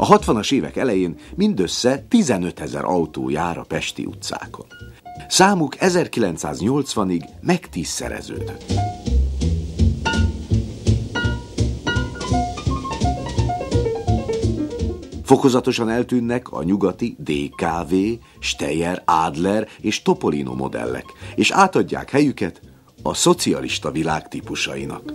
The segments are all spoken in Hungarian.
A 60-as évek elején mindössze 15 000 autó jár a pesti utcákon. Számuk 1980-ig megtízszereződött. Fokozatosan eltűnnek a nyugati DKV, Steyr, Adler és Topolino modellek, és átadják helyüket a szocialista világ típusainak.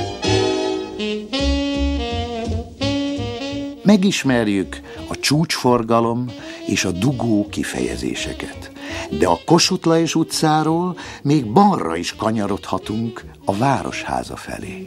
Megismerjük a csúcsforgalom és a dugó kifejezéseket, de a Kossuth Lajos utcáról még balra is kanyarodhatunk a Városháza felé.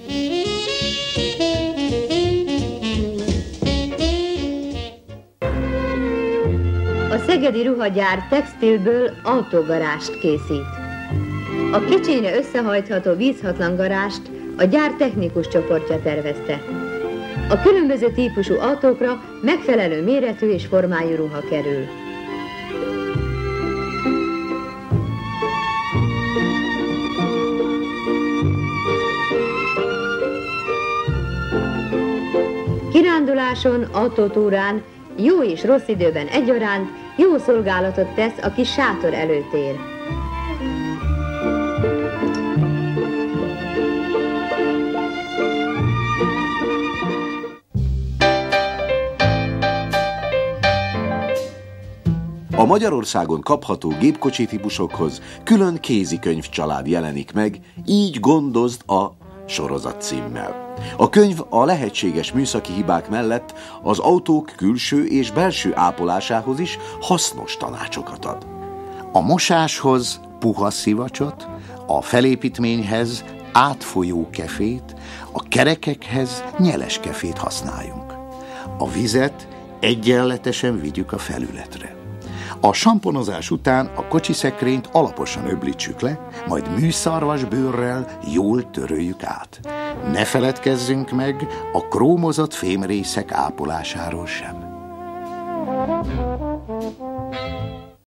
A szegedi ruhagyár textilből autógarást készít. A kicsényre összehajtható vízhatlan garást a gyár technikus csoportja tervezte. A különböző típusú autókra megfelelő méretű és formájú ruha kerül. Kiránduláson, autótúrán, jó és rossz időben egyaránt jó szolgálatot tesz a kis sátor előtér. A Magyarországon kapható gépkocsi típusokhoz külön kézikönyvcsalád jelenik meg, Így gondozd a sorozat címmel. A könyv a lehetséges műszaki hibák mellett az autók külső és belső ápolásához is hasznos tanácsokat ad. A mosáshoz puha szivacsot, a felépítményhez átfolyó kefét, a kerekekhez nyeles kefét használjunk. A vizet egyenletesen vigyük a felületre. A samponozás után a kocsiszekrényt alaposan öblítsük le, majd műszarvas bőrrel jól töröljük át. Ne feledkezzünk meg a krómozott fémrészek ápolásáról sem.